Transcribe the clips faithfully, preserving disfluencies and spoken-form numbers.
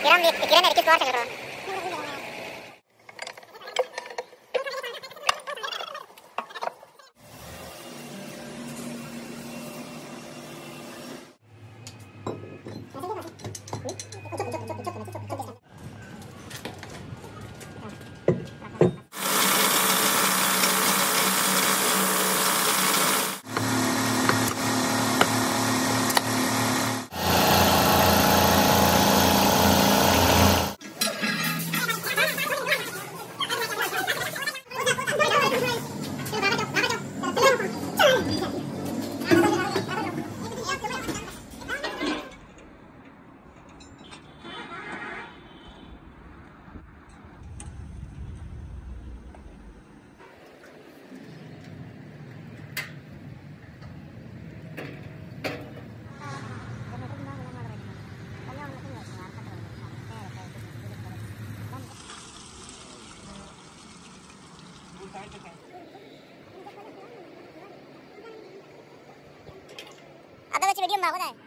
Kira pikiran dari keluar gitu. आता बच्चे video में आवाज आए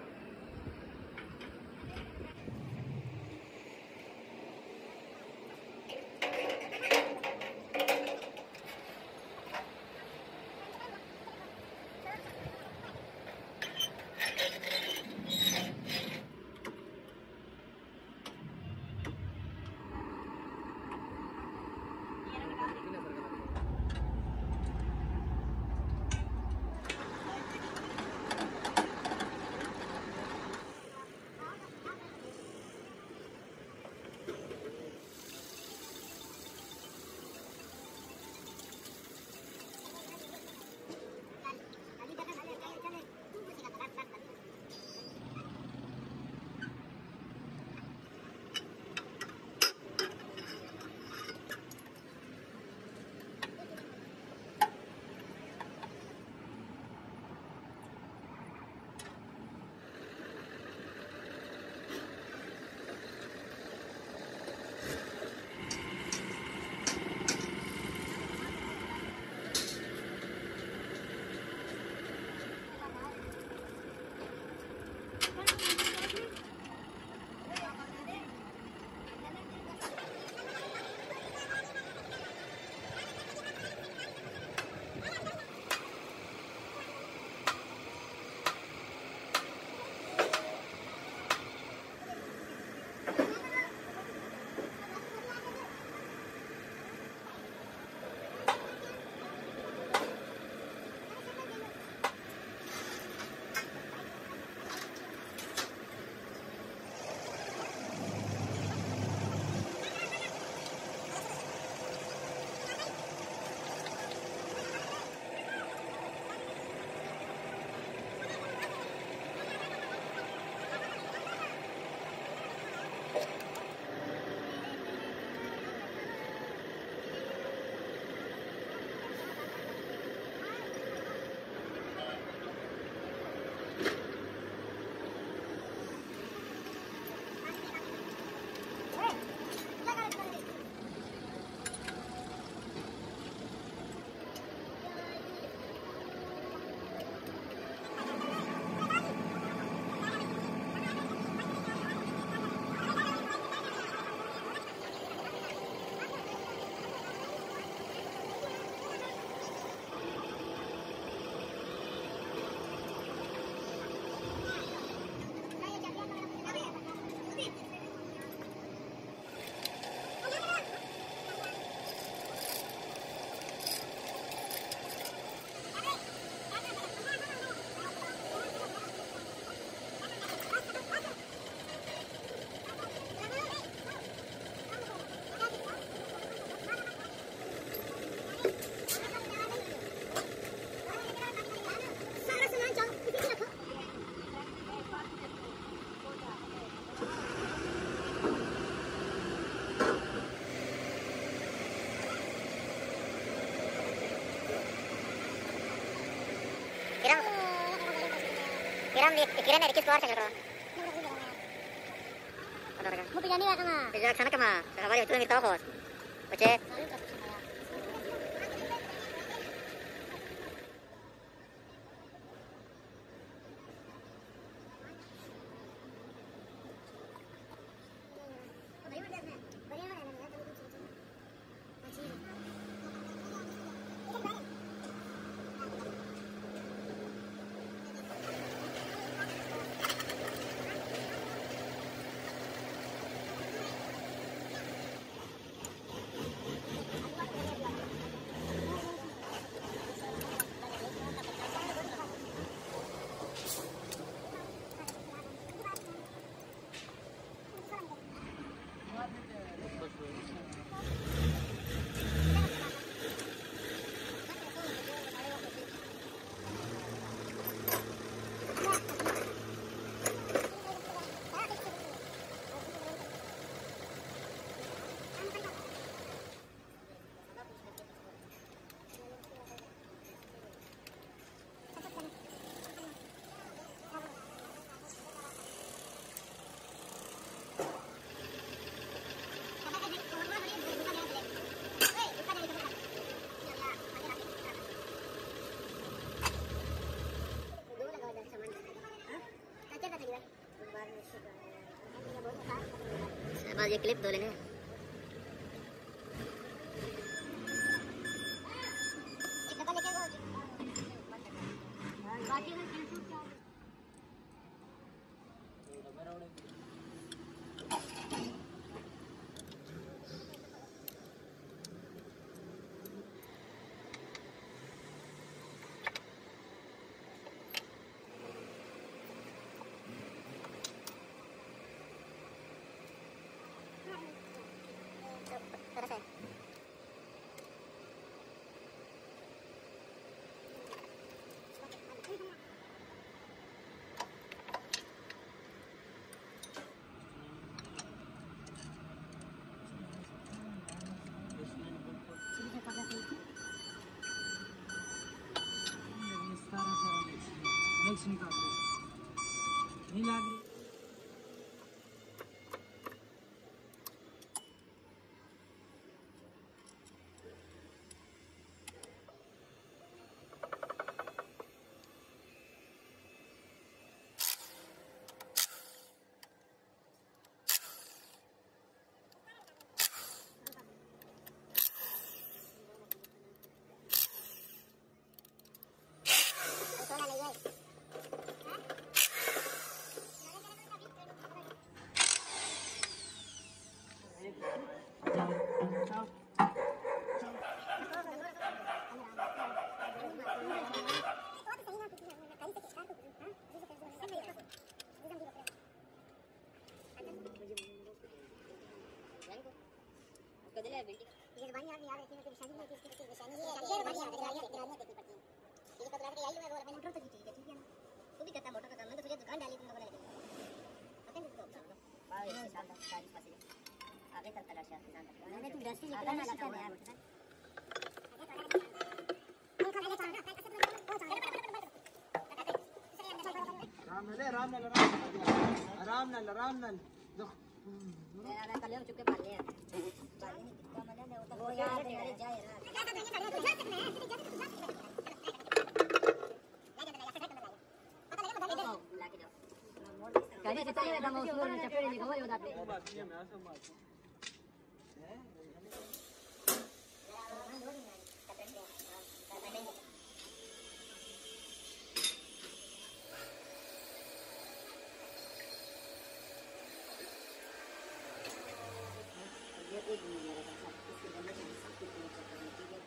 Kiram pikiran dari keluar gitu. Mau pindah nih kemana? Pindah sana kemana? Kemarin itu minta kos. Oke. बस ये clip धो लेने। एक डब्बा लेके आओ। बाकी में कैंसिल क्या हो? थोड़ा सा नहीं लाग रही। ये जबानी यार यार ऐसी में निशानी नहीं थी इसकी किसी निशानी नहीं है ये जबानी यार गाड़ियां गाड़ियां देखनी पड़ती है ये पता लगा कि आई मैं बोला मैंने मोटर तो की ठीक है ठीक है ना तू भी करता मोटर का काम मैं तो तुझे दुकान डाली तुम लोगों ने पता नहीं तो चलो बाय साल तक चालीस पासे आगे तक तलाशा किसान तक मैंने तुम दस निकला ना लगा यार राम नल राम नल राम नल राम नल मेरा कल हम चुके पाले हैं पाले नहीं कितना मजा नहीं होता वो यार तेरे जाए यार गाड़ी से चले था मैं उसको चपेड़े नहीं खबर होता वो बात नहीं है मैं सब बात है ये एक मिनट लगा था इसके अंदर से सब कुछ चेक करने के लिए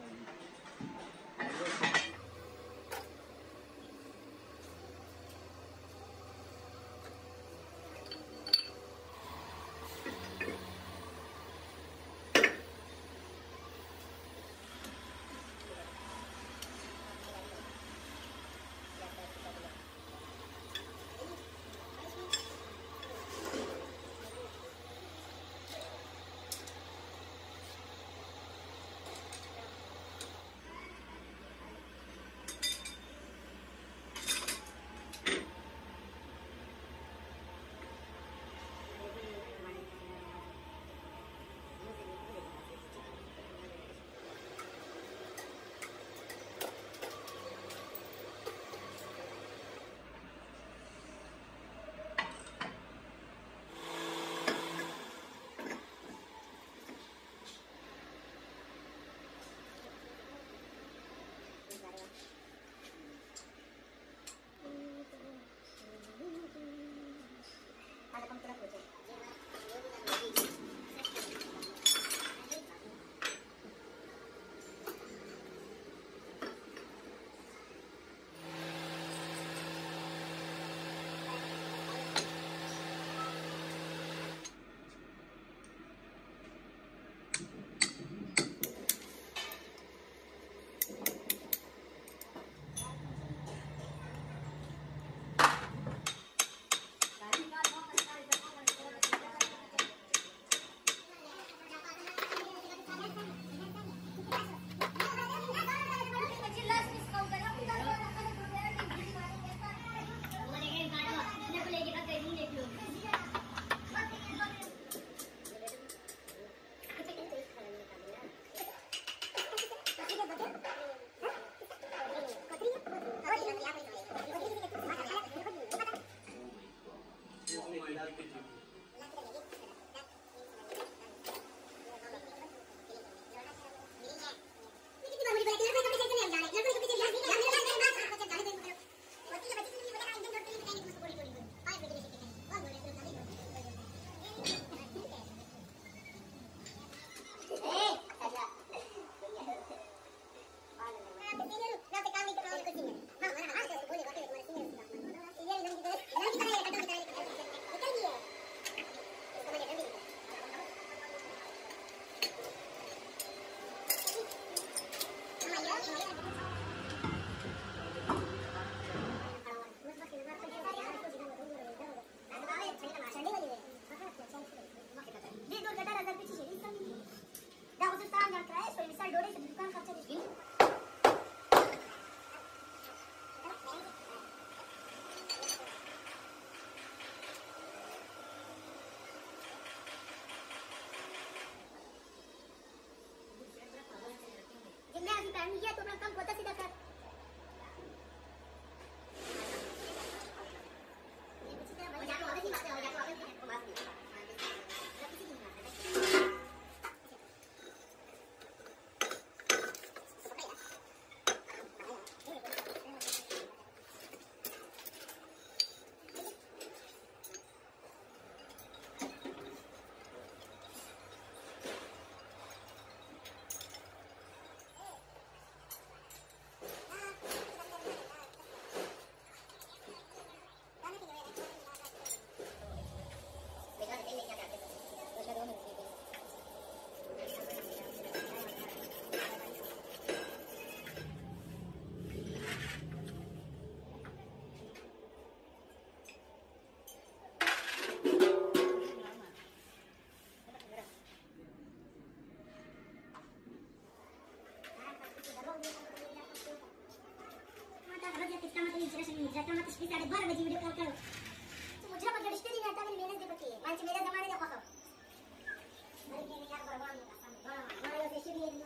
ये तो अपना काम होता सीधा कर बारह बजे वीडियो कॉल करो तो मुझे मतलब रिश्ते नहीं आता मेरी मेहनत देखती है मानच मेरे जमाने में खखो अरे के यार बड़ा बड़ा बड़ा यो से ये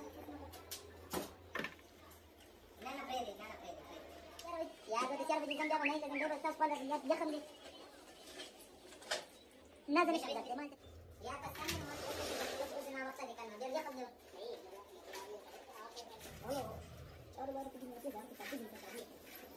ना ना प्रेम ना ना प्रेम यार यार तो चार बजे जम जाओ नहीं तो दो दस पंद्रह मिनट यखम ले ना जाने क्या करते मान यार का सामने मत उस ना वक्त निकालना जब यखम ले ओए और बार कुछ नहीं जान के काटी नहीं काटी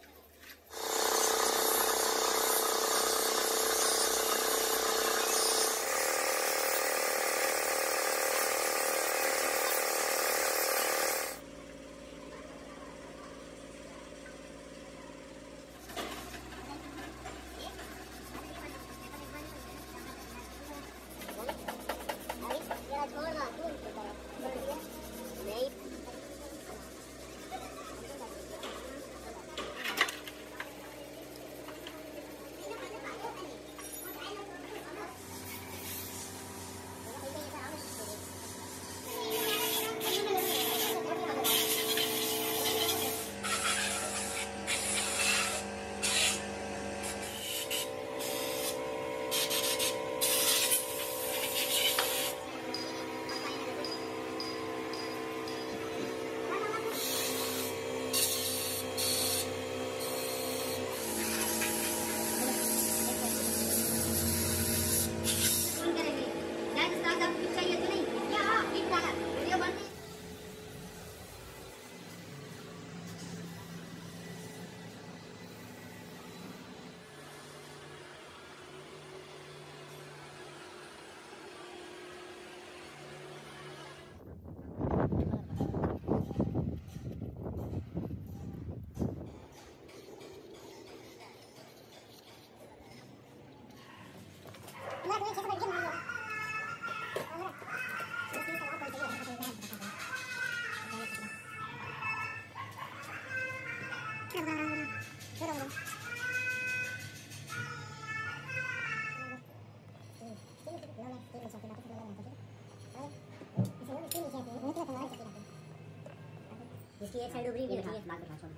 इसकी एक साइड उभरी हुई है बात बता छोड़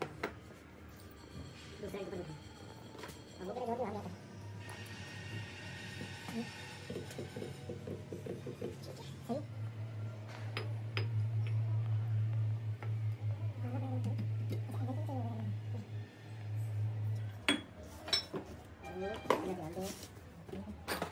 दूसरी साइड पर अब वो तेरे घर पे आ गया सही ये ध्यान दो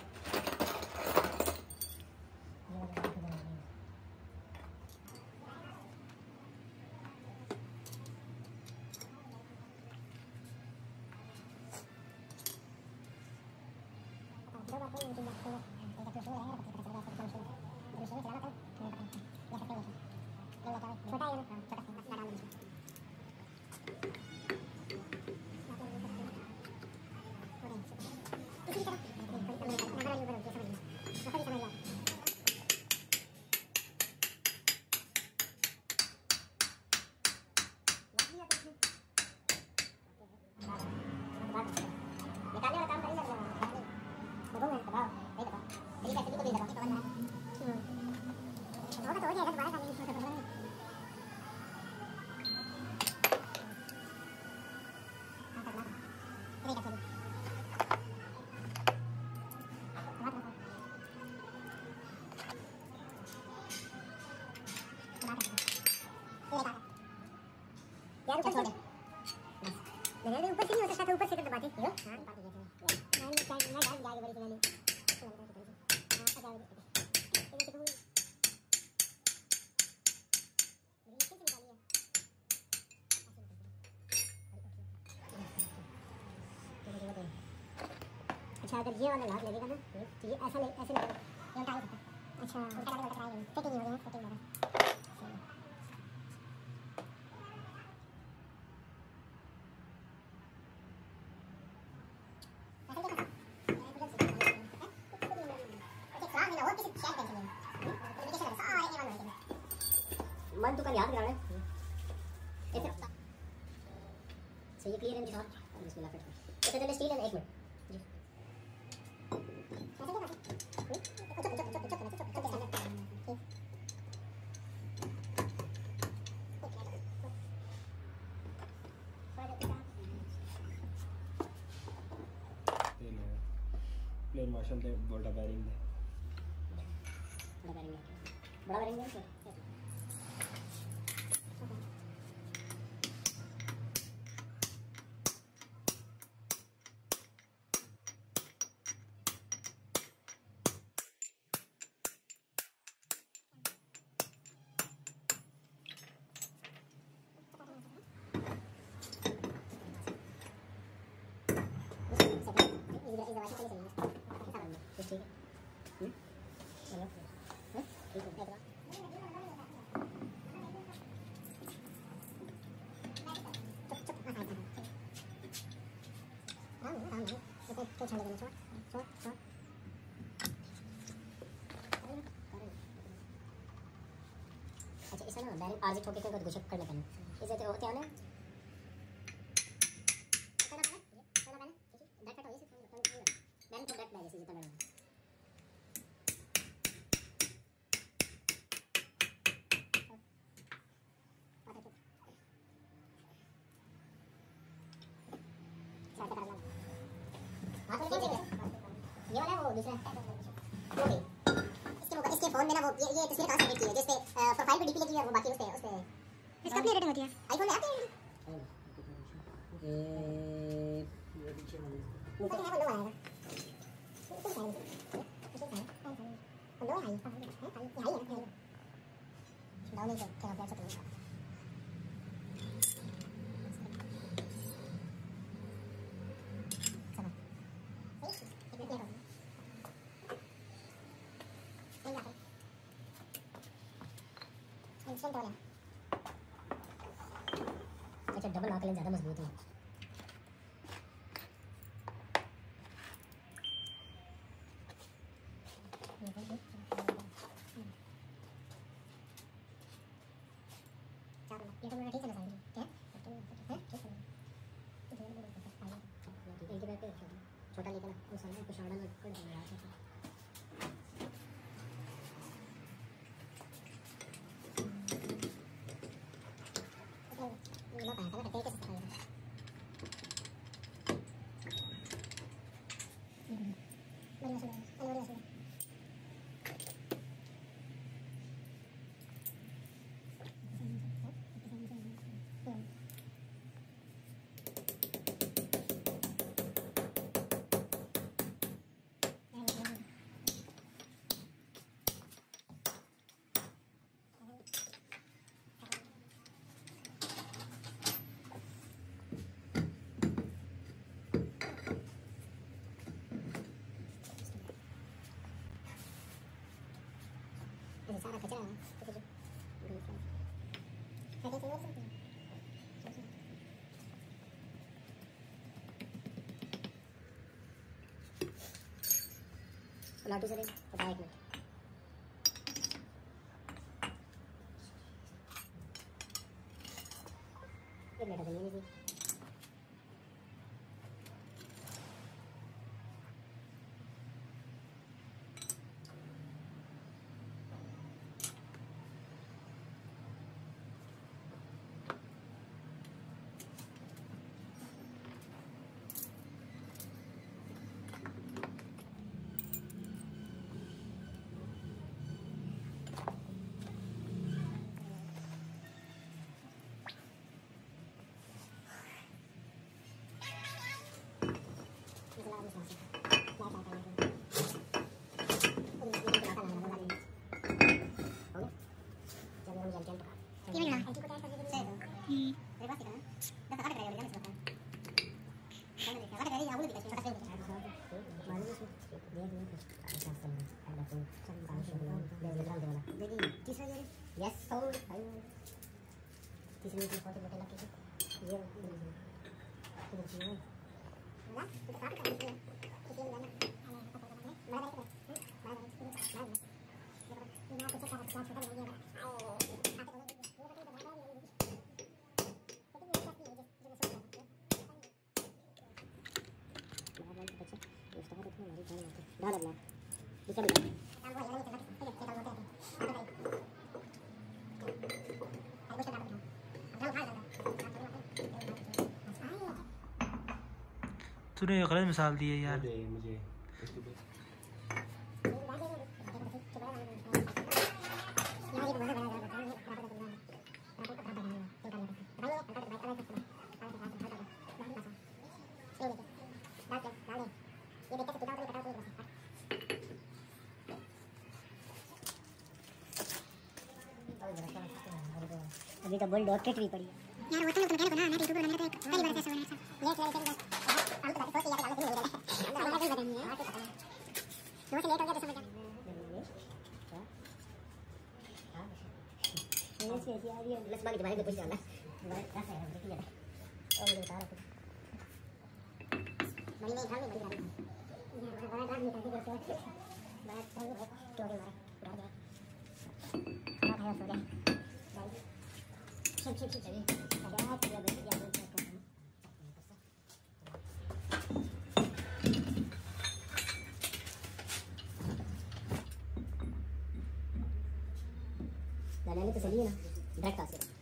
यार ऊपर छोड़ दे बस मैंने ऊपर से नहीं हो सकता था ऊपर से कर दबाते हो हां बात हो गया मैं मैं क्या मैं डाल जाएगा बड़ी चलानी हां आ जाओ ये देखो अच्छा अगर ये वाला लाभ लगेगा ना तो ये ऐसा नहीं ऐसे नहीं ये उल्टा हो सकता है अच्छा उल्टा उल्टा ट्राई करें फिटिंग हो गया फिटिंग हो गया मन तो कर याद करा ले ऐसे सही क्लियर है मुझे और बिस्मिल्लाह करते हैं तो स्टील है एक मिनट जी प्लेन मार्शल के बड़ा बेरिंग है बड़ा बेरिंग है बड़ा बेरिंग है अच्छा इसमें ना बैरिंग आरजी ठोके को कुछ कर लेते हैं इसे तो होते हैं ना बैरिंग तो बैक बैग जैसे जितना बैरिंग ये वाला वो दूसरा वो भी इसके वो इसके फोन में ना वो ये ये तस्वीर कहां से की है जिस पे प्रोफाइल पे डीपी लगी है वो बाकी उस पे उस पे इसका अपनी रेटिंग होती है आईफोन में आती है ये ये पीछे वाली ऊपर है वो लो आएगा ऊपर है लो आई है आई है डाउन नहीं कर क्या कर सकते हैं अच्छा डबल लॉक लें ज़्यादा मजबूत है ये तो मेरा ठीक है ना साइड क्या है ठीक है छोटा लेकिन उस साइड कुछ ऑर्डर कर देना है nó phải cái cái cái cái Mari masuk. Mari masuk. सारा कचरा है तो जो गलत है कैसे और सकते हैं लाटू से ले पता एक मिनट ये बेटा नहीं नहीं Yes, so तीसरी की फोटो बेटा लगी ये इधर से ना ना तो साथ कर लेते हैं किसी ने जाना मैं मैं मैं मैं कुछ सारा क्लास छोटा नहीं है डाल अपना दूसरा भी काम वो नहीं चलता ठीक है चल तूने ये गलत मिसाल दी है यार मुझे मुझे अभी तो बोल डॉक्टरेट भी पड़ी यार वो तो तुम कहने को ना मैं यूट्यूब बनाने का एक पहली बार ऐसा होना है ये चल चल हम तो सोच यार गलत नहीं हो रहा है हमारा भी बताएंगे दो से लेट हो गया तो समझ जा ये से ऐसी आ रही है लक्ष्मण के बारे में पूछ जाना बस ऐसा है देखिए और मुझे बता रहा बड़ी नहीं घर में बड़ी रही ये बड़ा घर में करके देते हैं बड़ा क्यों के मारा उड़ा दिया खाना खाया सो गया चल चल चल चलिए क्या किया बेटी क्या बोल रहा है लाने तो चलिए ना डायरेक्ट आ सकते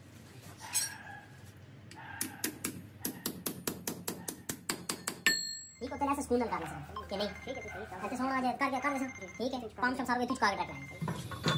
ठीक होता है ऐसे स्कूल निकालने से कि नहीं ठीक है तो सही ऐसे सोना आ जाए कर क्या कर वैसे ठीक है पाँच सौ साल के तुझ का डायरेक्ट लाएंगे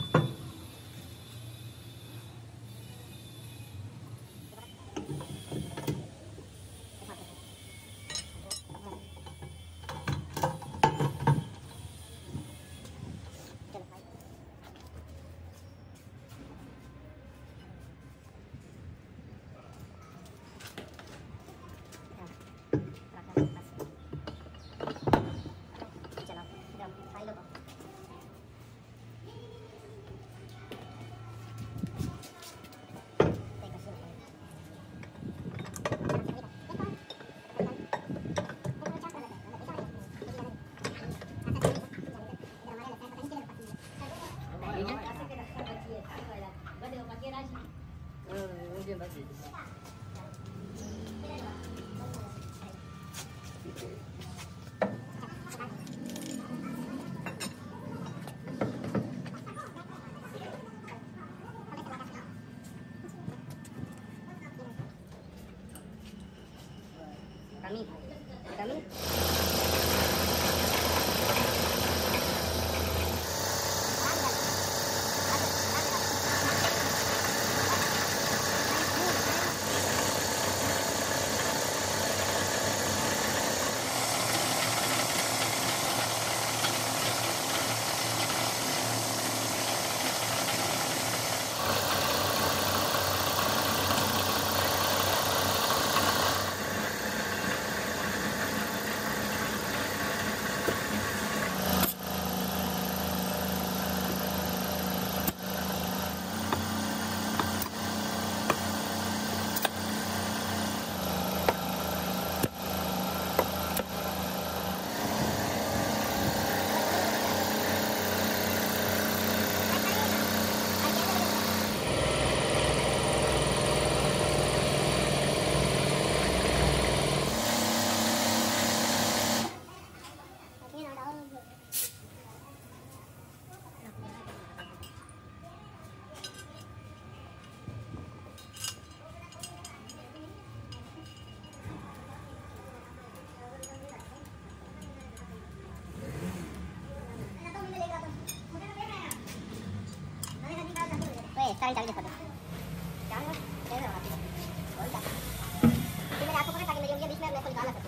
चालीस चालीस देखो चार ना कैसे होगा बोल जा कि मेरे आपको पकड़ ताकि मेरी उंगलियां बीच में मैं कोई निकाल ना सकूं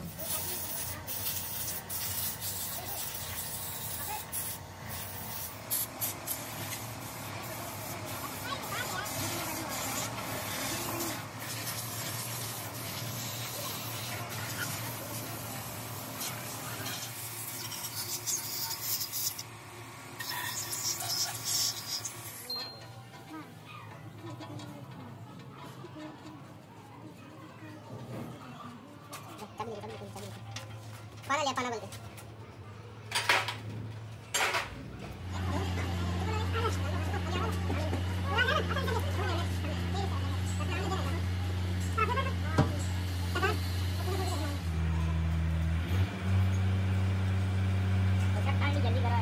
पाना ले पाना बोलते जल्दी करो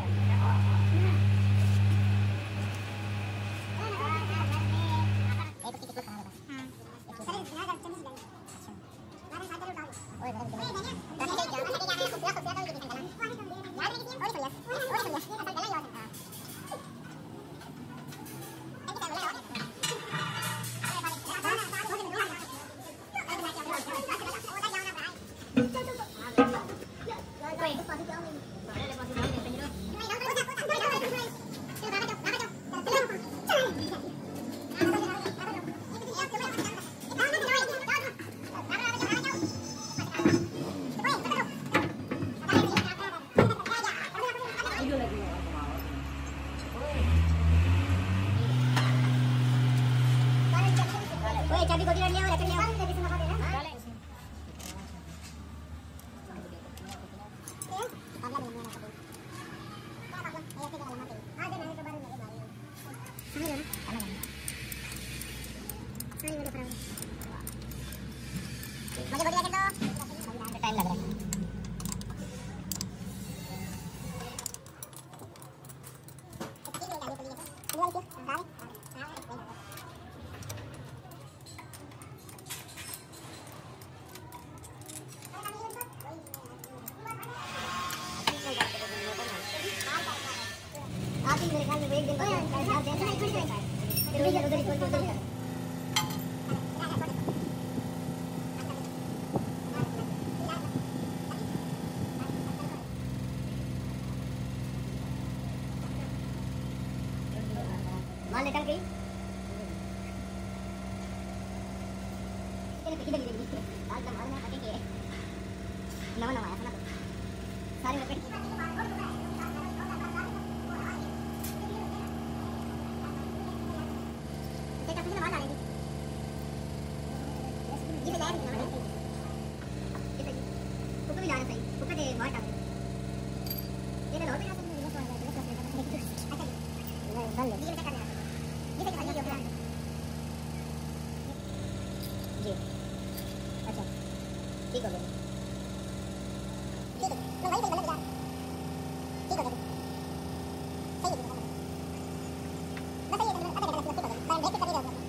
चाबी गोदी ले आओ रख ले आओ मुझे गोदी रख दो टाइम लग रहा है आप ही मेरे ख्याल में एक दिन बाद आप देख रहे हैं फिर उधर उधर उधर उधर कर मान निकल गई तेरे किधर गिर गई आज तो मारना आके के नवा नवा आया ना सारे में पेट जी अच्छा ठीक हो गया ठीक है मैं वही गलत जा ठीक हो गया सही है बस ये अगर गलत ठीक हो गया मैं देख के कर रहा हूं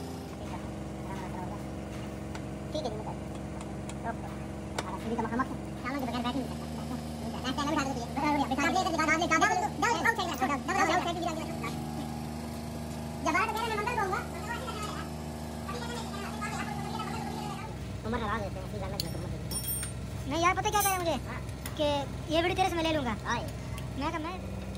ठीक है मैं ओके अब सीधी कमर सामने के बगैर बैठ नहीं सकता ऐसे अलग उठा दो ये बिठा ले दिखा दे दिखा दे down outside down down outside गिरा गिरा जब बाहर मेरे मैं मंदिर कहूंगा उम्र लगा देते हैं फिर अलग नहीं यार पता क्या कह रहा है मुझे कि ये वीडियो तेरे से मैं ले लूंगा मैं कहा मैं